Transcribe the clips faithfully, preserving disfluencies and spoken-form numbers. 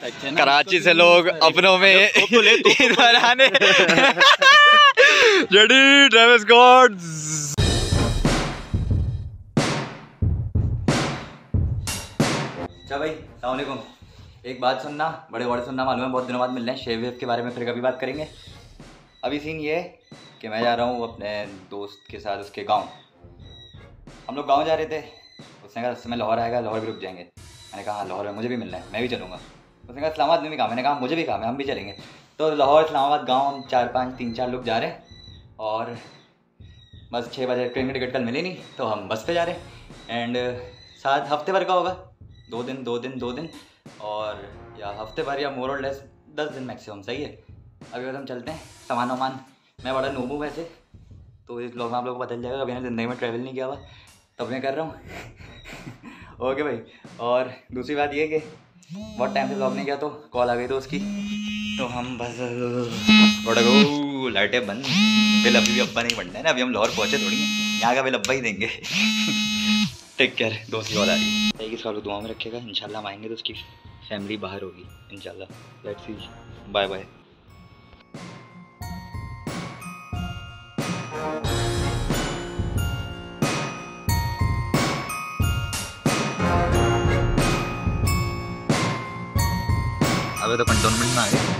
कराची से लोग अपनों में ईद मनाने रेडी ट्रैविस स्कॉट। अच्छा भाई अस्सलाम वालेकुम। एक बात सुनना, बड़े बड़े सुनना, मालूम है बहुत दिनों बाद मिल रहे हैं। शेव वेव के बारे में फिर कभी बात करेंगे। अभी सीन ये है कि मैं जा रहा हूँ अपने दोस्त के साथ उसके गांव। हम लोग गांव जा रहे थे, उसने कहा रस्ते में लाहौर आएगा, लाहौर भी रुक जाएंगे। मैंने कहा लाहौर में मुझे भी मिलना है, मैं भी चलूँगा। उसने कहा इस्लामाबाद में भी काम, मैंने कहा मुझे भी काम है, हम भी चलेंगे। तो लाहौर इस्लामाबाद गाँव हम चार पाँच तीन चार लोग जा रहे हैं और बस छः बजे ट्रेन की टिकट कल मिली नहीं तो हम बस पे जा रहे हैं। एंड सात हफ्ते भर का होगा, दो दिन दो दिन दो दिन और या हफ्ते भर या मोर और लेस दस दिन मैक्सिमम, सही है। अभी बस हम चलते हैं। सामान वामान, मैं बड़ा नूबू वैसे तो इस ब्लॉग में आप लोगों को बदल जाएगा, कभी मैंने ज़िंदगी में ट्रैवल नहीं किया हुआ तब मैं कर रहा हूँ। ओके भाई। और दूसरी बात ये कि बहुत टाइम से ब्लॉग नहीं किया तो कॉल आ गई तो उसकी, तो हम बस गो लाइटें बंद। बिल अभी भी अब्बा नहीं बनना है ना, अभी हम लाहौर पहुँचे थोड़ी हैं, यहाँ का बिल अब्बा ही देंगे। Take care. दोस्त की कॉल आ रही है कि इसका दुआ में रखेगा, इंशाल्लाह हम आएंगे तो उसकी फैमिली बाहर होगी इंशाल्लाह। Let's see, bye bye. अबे तो कंटोनमेंट में आ गए।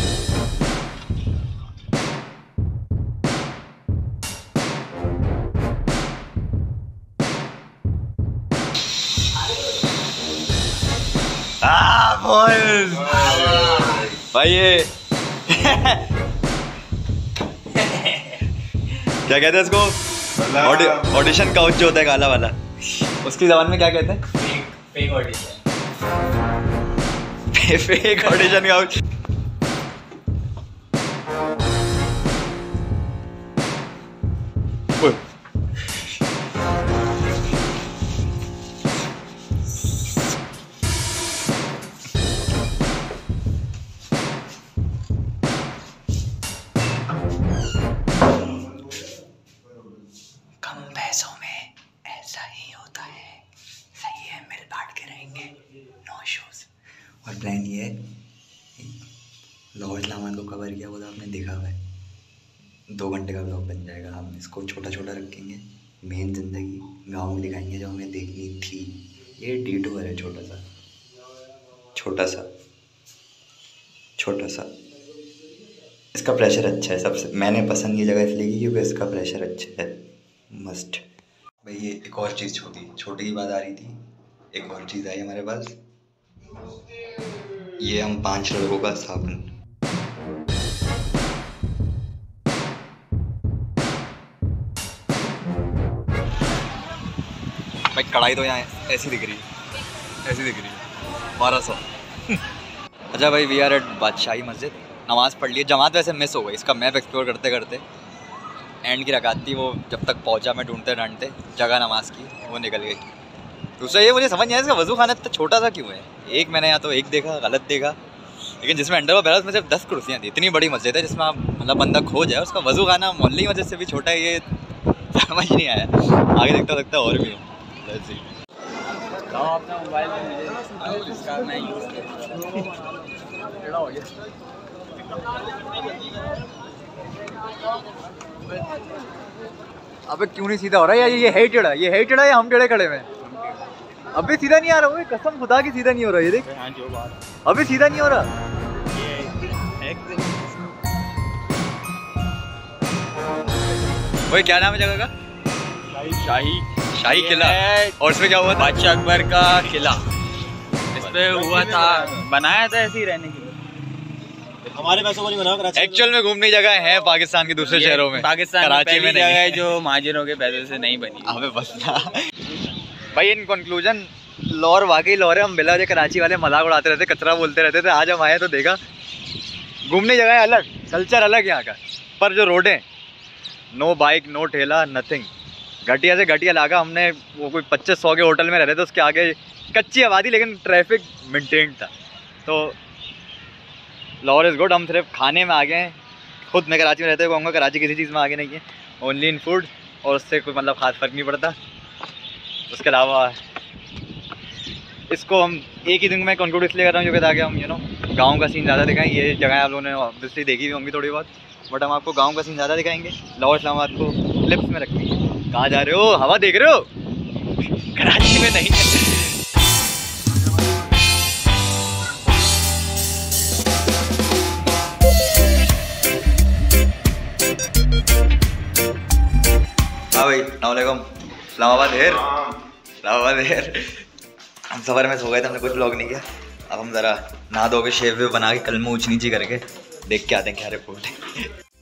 भाई ये क्या कहते हैं इसको, ऑडिशन काउच जो होता है काला वाला, उसकी जबान में क्या कहते हैं? Fake audition. Fake audition couch. और प्लान ये है, लाहौर इस्लामाबाद को कवर किया वो तो आपने देखा हुआ है, दो घंटे का ब्लॉग बन जाएगा। हम इसको छोटा छोटा रखेंगे, मेन ज़िंदगी गाँव में दिखाएंगे जो हमें देखनी थी। ये डिटूर है, छोटा सा छोटा सा छोटा सा। इसका प्रेशर अच्छा है, सबसे मैंने पसंद ये जगह इसलिए की क्योंकि इसका प्रेशर अच्छा है, मस्ट। भाई ये एक और चीज़ छोटी छोटी की बात आ रही थी, एक और चीज़ आई हमारे पास। ये हम पांच लोगों का साबुन। भाई कढ़ाई तो यहाँ ऐसी दिख रही है, ऐसी दिख रही है, बारह सौ। अच्छा भाई वी आर एट बादशाही मस्जिद, नमाज़ पढ़ ली। जमात वैसे मिस हो गई, इसका मैप एक्सप्लोर करते करते एंड की रकात थी, वो जब तक पहुँचा मैं ढूंढते ढूंढते जगह नमाज की वो निकल गई। दूसरा ये मुझे समझ नहीं आया इसका वज़ू खाना इतना छोटा सा क्यों है। एक मैंने यहाँ तो एक देखा, गलत देखा, लेकिन जिसमें अंडर बैठा उसमें सिर्फ दस कुर्सियाँ थी। इतनी बड़ी मस्जिद है जिसमें आप मतलब बंदा खो जाए, उसका वज़ू खाना मोहल्ले की मस्जिद से भी छोटा है, ये समझ नहीं आया। आगे देखता लगता और भी हो। अपना मोबाइल इसका मैं यूज़ हो गया। अबे क्यों नहीं सीधा हो रहा है यार, ये है टेढ़ा, ये है टेढ़ा, या हम टेढ़े खड़े में? अबे सीधा नहीं आ रहा, कसम खुदा की सीधा नहीं हो रहा, ये देख अबे सीधा नहीं हो रहा। भाई क्या नाम है जगह का? शाही शाही किला। और इसमें क्या हुआ था? बादशाह अकबर का किला इसमें हुआ था, बनाया था ऐसे ही रहने के लिए, हमारे पैसों को नहीं बना। एक्चुअल में घूमने जगह है पाकिस्तान के दूसरे शहरों में, पाकिस्तान कराची में जगह है जो महाजिरों के पैसे से नहीं बनी। हमें बस ना भाई इन कंक्लूजन लाहौर वाकई लाहौर है। हम बिला कराची वाले मजाक उड़ाते रहते, कचरा बोलते रहते थे, आज हम आए तो देखा घूमने जगह अलग, कल्चर अलग यहाँ का, पर जो रोडें, नो बाइक नो ठेला नथिंग, घटिया से घटिया इलाका। हमने वो कोई पच्चीस सौ के होटल में रहते थे, उसके आगे कच्ची आबादी लेकिन ट्रैफिक मेंटेन था। तो लाहौर इज़ गुड। हम सिर्फ खाने में आ गए हैं, खुद मैं कराची में रहते हुए कहूँगा कराची किसी चीज़ में आगे नहीं है, ओनली इन फूड, और उससे कोई मतलब ख़ास फ़र्क नहीं पड़ता। उसके अलावा इसको हम एक ही दिन में कंक्लूड इसलिए कर रहा हूँ क्योंकि ताकि हम यू नो गाँव का सीन ज़्यादा दिखाएं। ये जगह आप लोगों ने ऑब्वियसली देखी भी होंगी थोड़ी बहुत, बट हम आपको गाँव का सीन ज़्यादा दिखाएंगे। लाहौर इस्लामाबाद को क्लिप्स में रखेंगे। कहाँ जा रहे हो? हवा देख रहे हो? कराची में नहीं है। हाँ भाई, अस्सलामुअलैकुम। इस्लामाबाद हेर, इस्लामाबाद हेर। हम सफ़र में सो गए थे, हमने कुछ व्लॉग नहीं किया। अब हम ज़रा नहा धो के शेव वेव बना के कल में ऊँच नीची करके देख के आते हैं क्या रिपोर्ट है।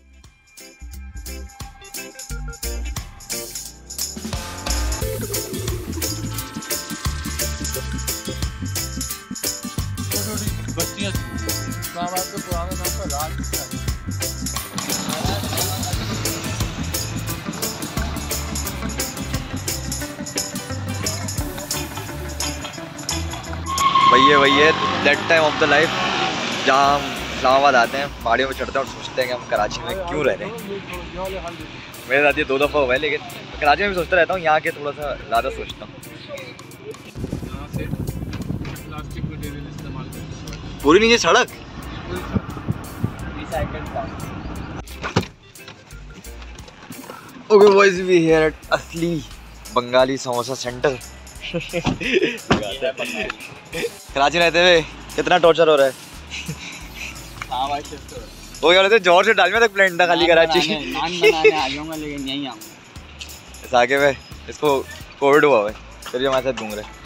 भैया भैया that time of the life जहाँ हम इस्लामाबाद आते हैं, पहाड़ियों में चढ़ते हैं और सोचते हैं कि हम कराची में क्यों रह रहे हैं। मेरे साथ ये दो दफ़ा हुआ है, लेकिन कराची में भी सोचता रहता हूँ, यहाँ के थोड़ा सा ज़्यादा सोचता हूँ। पूरी नीचे सड़क, okay boys, we here at असली बंगाली समोसा सेंटर। कराची रहते हुए कितना टॉर्चर हो रहा है। हाँ भाई, वो क्या बोलते जोर से डाल में तक प्लेन था खाली कराची। लेकिन यहीं इस आगे में इसको कोविड हुआ है, फिर भी हमारे साथ घूम रहे।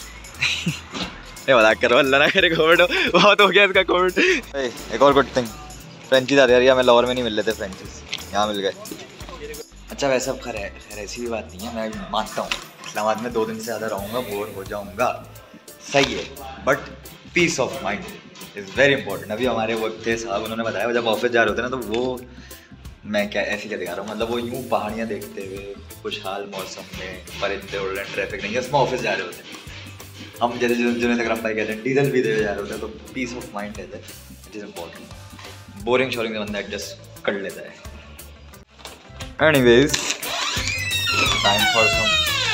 मजाक करो, अल्लाह ना करे कोविड हो, बहुत हो गया इसका कोविड। एक और गुड थिंग, फ्रेंचीज आ रही है। मैं लाहौर में नहीं मिल रहे थे फ्रेंचीज, यहाँ मिल गए। अच्छा वैसे अब खैर खैर ऐसी भी बात नहीं है, मैं मानता हूँ इस्लामाबाद में दो दिन से ज़्यादा रहूँगा, बोर हो जाऊँगा, सही है, but peace of mind is very important. अभी हमारे वो थे साहब, उन्होंने बताया जब ऑफिस जा रहे होते ना, तो वो मैं क्या ऐसी क्या दिखा रहा हूँ, मतलब वो यूँ पहाड़ियाँ देखते हुए खुशहाल मौसम में, परिंदे उड़ रहे हैं, ट्रैफिक नहीं है, उसमें ऑफिस जा रहे होते हैं। हम जैसे जुनेद अकरम भाई कहते हैं डीजल भी दे जा रहे होते हैं, तो पीस ऑफ माइंड रहता है, इट इज़ इम्पॉर्टेंट। बोरिंग शोरिंग का बंदा एडजस्ट कर लेता है। Anyways, time for some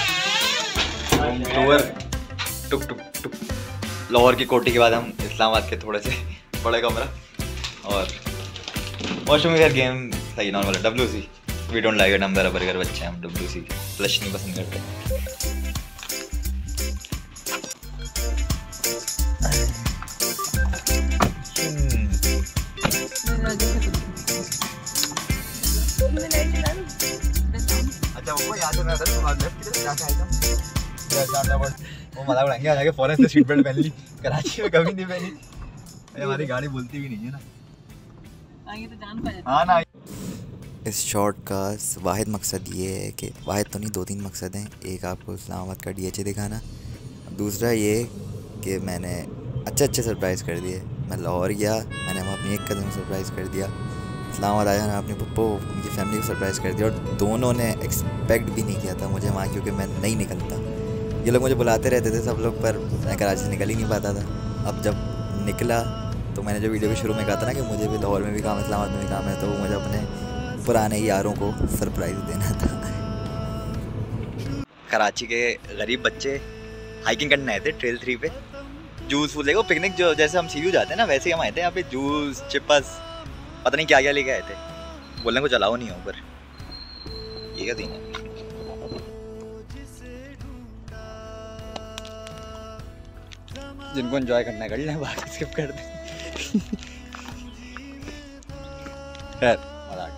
tour. टुक टुक टुक लाहौर की कोठी के बाद हम इस्लामाबाद के थोड़े से बड़े कमरा और वॉशरूम का गेम सही नॉर्मल है। W C we don't like it, हम ज़रा बर्गर बच्चे हैं, हम डब्ल्यू सी फ्लश नहीं पसंद करते। अच्छा वो यहाँ से मैं उधर लेफ्ट की तरफ जाके आया था, वो मजाक उड़ाएंगे आ जाके फौरन से सीट बेल्ट पहन ली। कराची में कभी नहीं पहनी, हमारी गाड़ी बोलती भी नहीं है ना। तो जान पाए। हाँ ना। इस शॉट का वाहिद मकसद ये है कि वाहिद तो नहीं, दो तीन मकसद हैं। एक आपको इस्लामाबाद का डीएचए दिखाना, दूसरा ये कि मैंने अच्छे अच्छे सरप्राइज़ कर दिए। मैं लाहौर गया, मैंने हम अपनी एक कदम सरप्राइज़ कर दिया। इस्लामाबाद आया ना, अपने पप्पो उनकी फैमिली को सरप्राइज़ कर दिया, और दोनों ने एक्सपेक्ट भी नहीं किया था मुझे वहाँ, क्योंकि मैं नहीं निकलता। ये लोग मुझे बुलाते रहते थे सब लोग, पर मैं कराची से निकल ही नहीं पाता था। अब जब निकला तो मैंने जो वीडियो भी शुरू में कहा था ना कि मुझे भी लाहौर में भी काम है, इस्लामाबाद में भी काम है, तो मुझे अपने पुराने यारों को सरप्राइज़ देना था। कराची के गरीब बच्चे हाइकिंग करने आए थे ट्रेल थ्री पे। जूस फूल देखो, पिकनिक जो जैसे हम सीयू जाते हैं ना, वैसे ही हम आए थे यहाँ पे। जूस, चिप्स, पता नहीं क्या क्या लेके आए थे। बोलने को चलाओ नहीं हो, पर ये क्या सीन है। जिनको एंजॉय करना है कर लें, बाकी स्किप कर दें। खैर मजाक।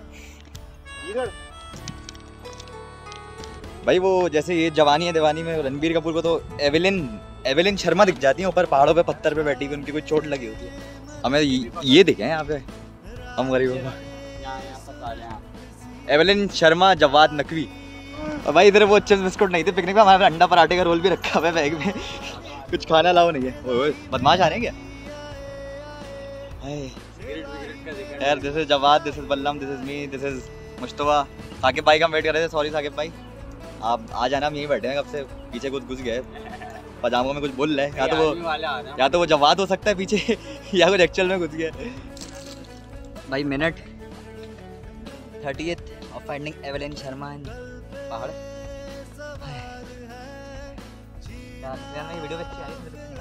भाई वो जैसे ये जवानी है दीवानी में रणबीर कपूर को तो एवेलिन एवेलिन शर्मा दिख जाती है ऊपर पहाड़ों पे पत्थर पे बैठी हुई, उनकी कोई चोट लगी होती है। हमें ये, ये दिखे हैं यहाँ पे हम गरीबों को। एवेलिन शर्मा, जवाद नकवी। और भाई इधर वो चिप्स बिस्कुट नहीं थे पिकनिक में, हमारे अंडा पराठे का रोल भी रखा हुआ है बैग में। कुछ खाना लाओ नहीं है। ओए बदमाश आ रहे हैं क्या? यार this is Jawad, this is Ballam, this is me, this is Mushtaba. Saqib भाई का वेट कर रहे थे, सॉरी साकिब भाई, आप आ जाना, हम यहीं बैठे हैं कब से, पीछे कुछ घुस गए पजामों में, कुछ बोल रहे हैं। या तो वो या तो वो जवाद हो सकता है पीछे, या कुछ एक्चुअल में घुस गया। भाई minute thirtieth of finding Evelyn Sharma in पहाड़। यार वीडियो अच्छी आ रही है।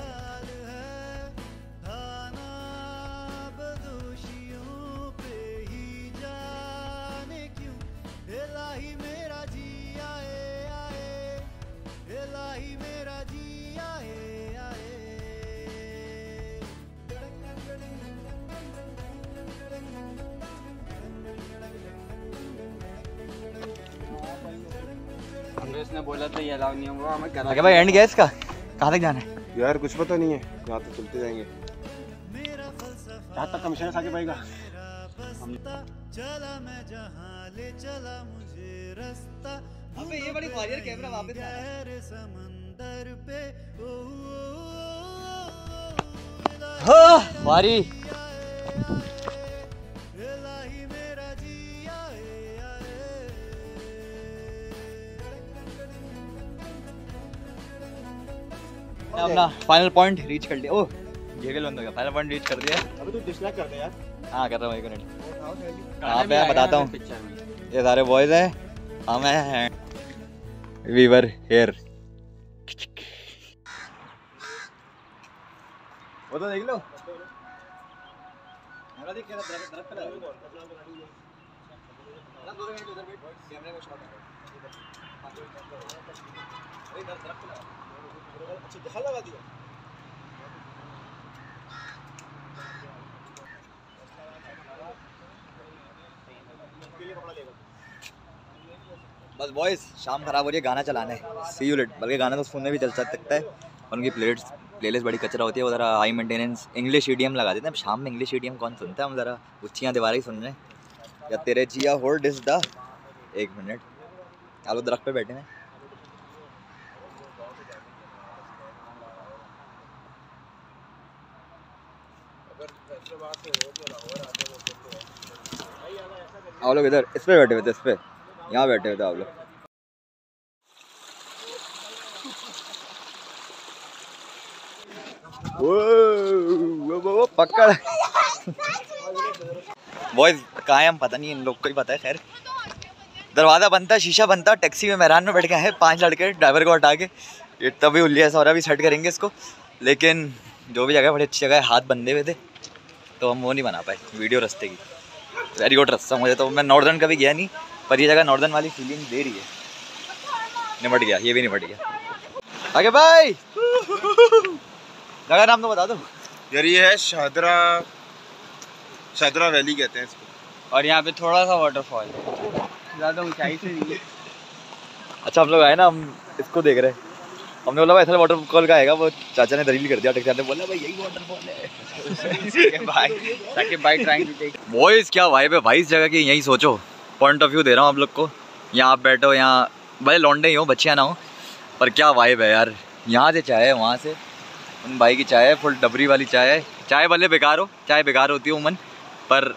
ने बोला था ये अलाउ नहीं हुआ हमें करा। ओके भाई एंड गया इसका, कहाँ तक जाना है यार कुछ पता नहीं है, यहाँ तो चलते जाएंगे जहाँ तक कमीशन साके भाई का। अबे ये बड़ी वॉरियर कैमरा वापस आ रहा है। हाँ वारी अपना फाइनल पॉइंट रीच कर लिया। ओह ये बंद हो गया, फाइनल पॉइंट रीच कर दिया। अबे तू डिसलाइक कर दे यार। हाँ कर रहा हूँ एक मिनट। हाँ मैं बताता हूँ, ये सारे बॉयज हैं, हम हैं वीवर हेयर। वो तो देख लो देख के दरख्त दरख्त पे लगा दो मिनट उधर बैठ कैमरे को शॉट अरे दरख्त पे लगा अच्छा जहाँ लगा दिया। बस बॉयज शाम खराब हो रही है, गाना चलाने सी यू लेट, बल्कि गाना तो फोन में भी चल सकता है और उनकी प्लेलिस्ट प्लेलिस्ट बड़ी कचरा होती है, वो ज़रा हाई मेंटेनेंस इंग्लिश ईडीएम लगा देते हैं। शाम में इंग्लिश ईडीएम कौन सुनता है, हम ज़रा उच्चियाँ दीवारें ही सुन रहे हैं। या तेरे चिया होल्ड दिस द एक मिनट आलू दरख्त पे बैठे हैं। आप लोग इधर इस पे बैठे हुए थे, इस पे यहाँ बैठे हुए थे आप लोग। वो वो वो पकड़ बॉयज कहाँ है हम पता नहीं, इन लोग को ही पता है। खैर दरवाज़ा बनता, शीशा बनता, टैक्सी में मेहरान में बैठ गए हैं पांच लड़के, ड्राइवर को हटा के इतना भी उल्लिया सौरा भी सेट करेंगे इसको। लेकिन जो भी जगह बड़ी अच्छी जगह है, हाथ बंधे हुए थे तो हम वो नहीं बना पाए वीडियो रास्ते की। वेरी गुड रास्ता मुझे तो, मैं नॉर्दर्न कभी गया नहीं पर ये जगह नॉर्दर्न वाली फीलिंग दे रही है। निपट गया, ये भी निपट गया। आगे भाई जगह नाम तो बता दो यार। ये है शाहदरा, शाहदरा वैली कहते हैं इसको, और यहाँ पे थोड़ा सा वाटरफॉल है, ज़्यादा ऊंचाई से नहीं है। अच्छा हम लोग आए ना, हम इसको देख रहे हैं, हमने बोला भाई ऐसा वाटरफॉल का आएगा, वो चाचा ने दलील कर दिया, टैक्सी ने बोला भाई यही वाटरफॉल है। भाई ताकि bike trying to take boys क्या वाइब है भाई इस जगह की, यही सोचो। पॉइंट ऑफ व्यू दे रहा हूँ आप लोग को, यहाँ आप बैठो, यहाँ भले लौंडे ही हो बच्चियाँ ना हो, पर क्या वाइब है यार। यहाँ से चाय है, वहाँ से उन भाई की चाय है, फुल डबरी वाली चाय है। चाय भले बेकार हो, चाय बेकार होती है उमन, पर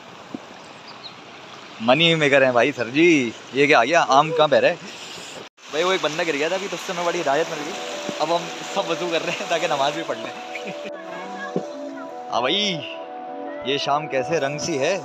मनी मेकर है भाई सर जी। ये क्या आ गया, आम कहाँ बह रहा है भाई। वो एक बंदा गिर गया था अभी, तो उससे हमें बड़ी हिदायत मिल गई। अब हम सब वजू कर रहे हैं ताकि नमाज भी पढ़ लें। हाँ भाई ये शाम कैसे रंग सी है।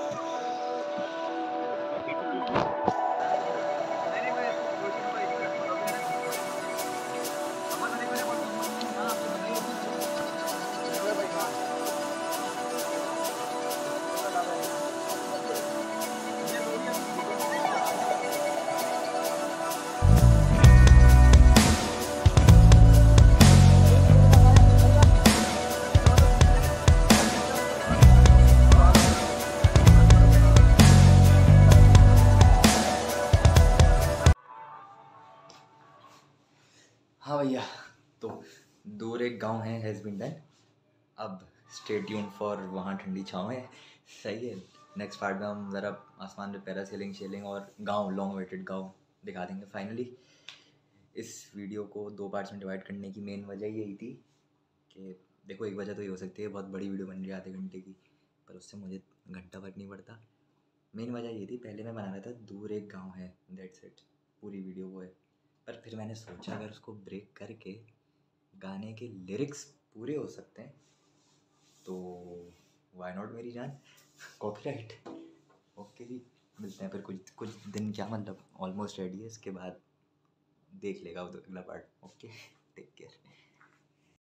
हाँ भैया तो दूर एक गांव है हैज़ बीन डन। अब स्टे ट्यून फॉर वहाँ ठंडी छाँव है, सही है। नेक्स्ट पार्ट में हम ज़रा आसमान पे पैरासेलिंग शेलिंग और गांव लॉन्ग वेटेड गांव दिखा देंगे फाइनली। इस वीडियो को दो पार्ट्स में डिवाइड करने की मेन वजह यही थी कि देखो एक वजह तो ये हो सकती है बहुत बड़ी वीडियो बन रही है आधे घंटे की, पर उससे मुझे घंटा फर्क नहीं पड़ता। मेन वजह ये थी, पहले मैं बना रहा था दूर एक गाँव है दैट्स इट, पूरी वीडियो वो है। पर फिर मैंने सोचा अगर उसको ब्रेक करके गाने के लिरिक्स पूरे हो सकते हैं तो वाई नॉट मेरी जान। कॉपीराइट ओके जी, मिलते हैं फिर कुछ कुछ दिन, क्या मतलब ऑलमोस्ट रेडी है, इसके बाद देख लेगा वो अगला पार्ट। ओके। Take care.